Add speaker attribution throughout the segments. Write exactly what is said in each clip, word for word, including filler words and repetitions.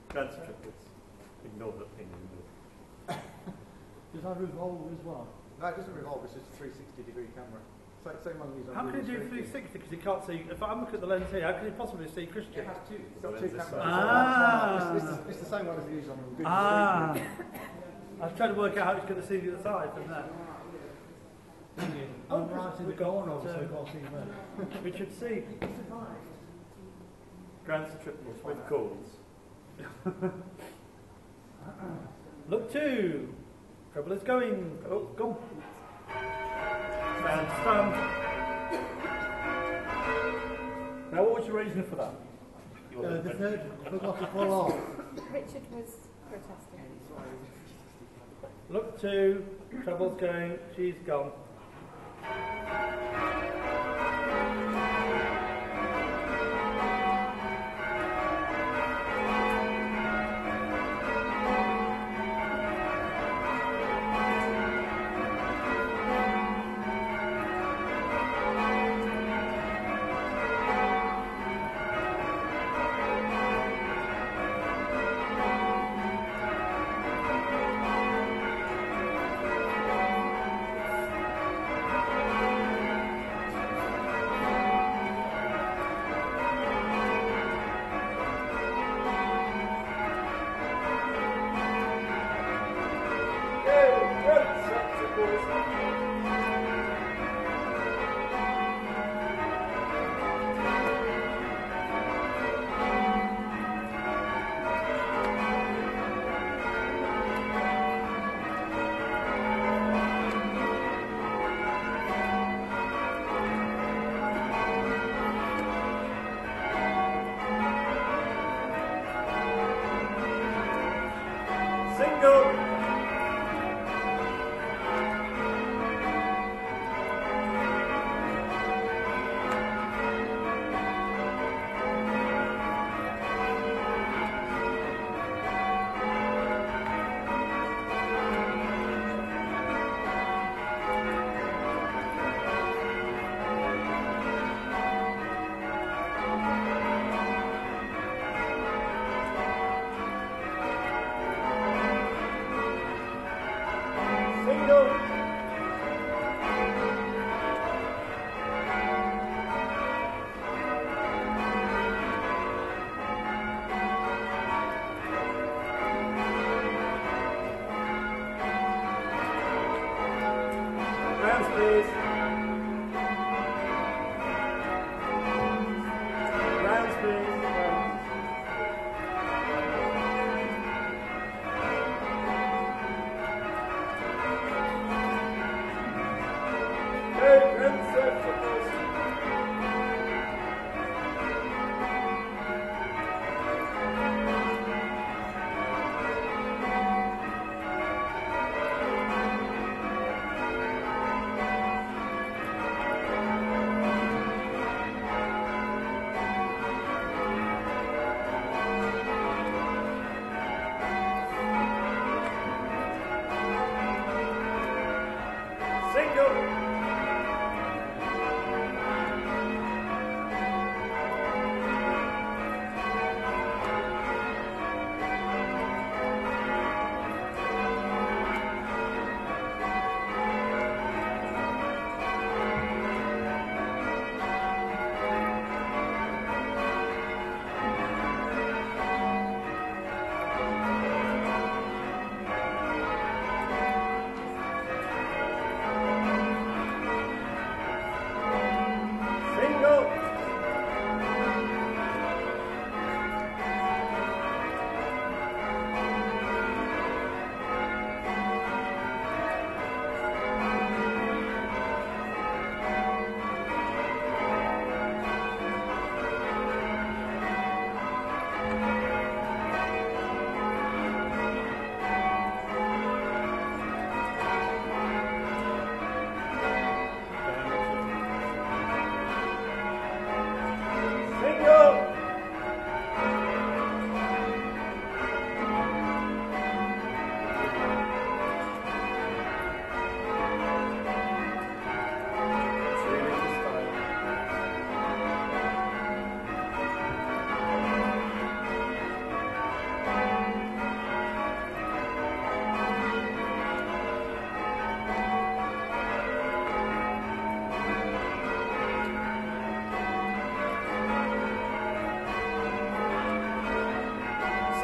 Speaker 1: Grand triplets. Ignore the thing in the middle.
Speaker 2: Does that revolve as well?
Speaker 3: No, it doesn't revolve, it's just a three sixty degree camera. Same, same one used on
Speaker 2: How can
Speaker 3: Google
Speaker 2: you do
Speaker 3: Street
Speaker 2: three
Speaker 3: View.
Speaker 2: sixty? Because you can't see. If I look at the lens here, how can you possibly see Christian?
Speaker 3: It has two. It's got
Speaker 1: So
Speaker 3: two
Speaker 1: this
Speaker 3: cameras.
Speaker 1: side.
Speaker 2: Ah.
Speaker 3: It's, it's, it's the same one as used on Google
Speaker 2: Ah.
Speaker 3: Street View.
Speaker 2: I was trying to work out how it's going to see the other side from there.
Speaker 4: I'm right in the corner, so I can't see there.
Speaker 2: We should see.
Speaker 1: Grand triplets with calls.
Speaker 2: Look two. Trouble is going. Oh, go.
Speaker 1: Stand, stand.
Speaker 2: Now, what was your reason for that?
Speaker 4: Uh, the third forgot to fall off.
Speaker 5: Richard was protesting.
Speaker 2: Look two. Trouble's going. She's gone.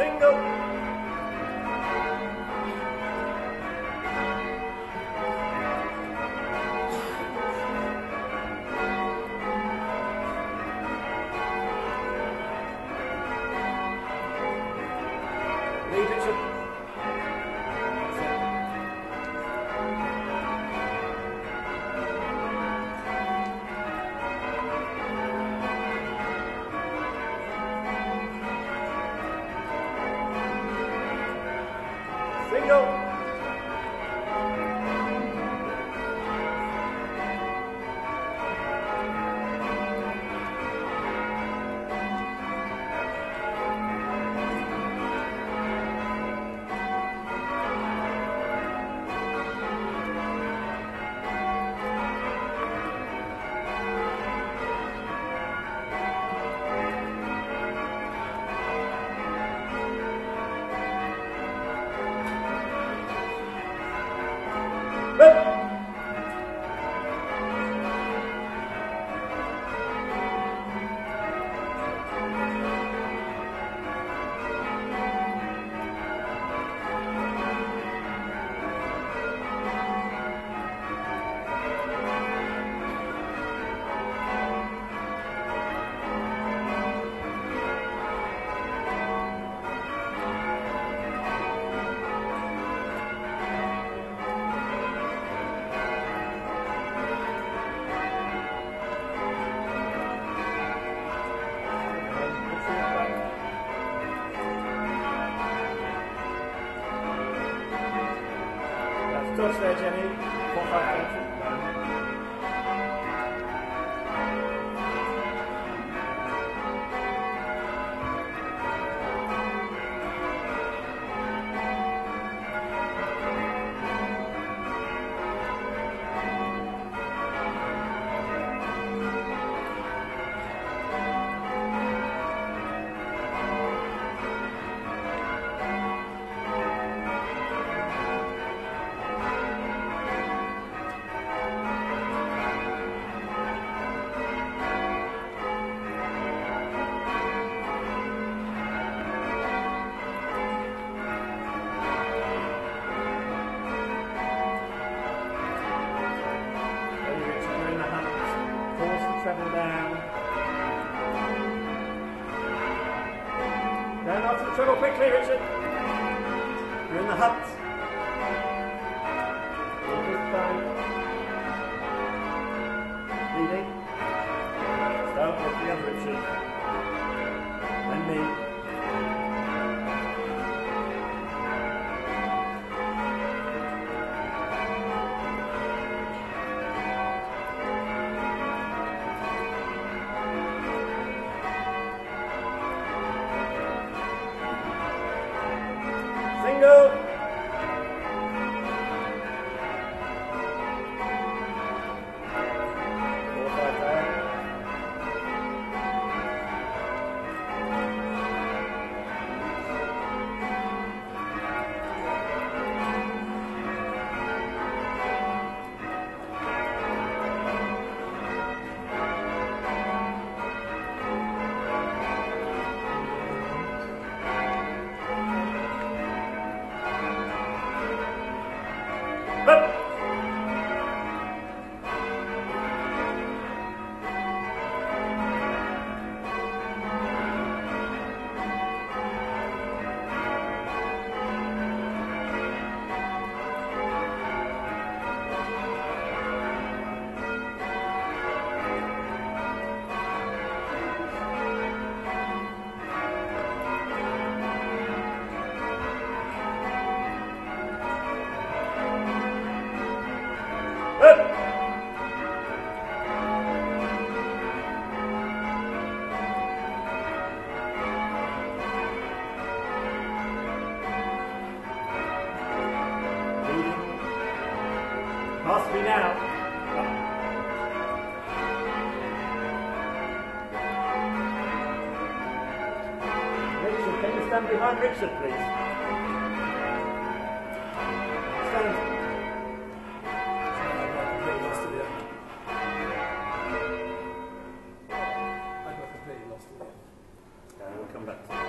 Speaker 1: Single. Lead Richard. Single. Touch there, Jenny. Four, five, ten. Treble down. Down after the treble quickly, Richard. You're in the hut. Leading. Start with the other Richard. And me. Single. Four, five, five. Up. Pass me now. Richard, can you stand behind Richard, please? Stand.
Speaker 3: I got completely lost at the end. I got completely lost at the end.
Speaker 1: Okay, we'll come back to that.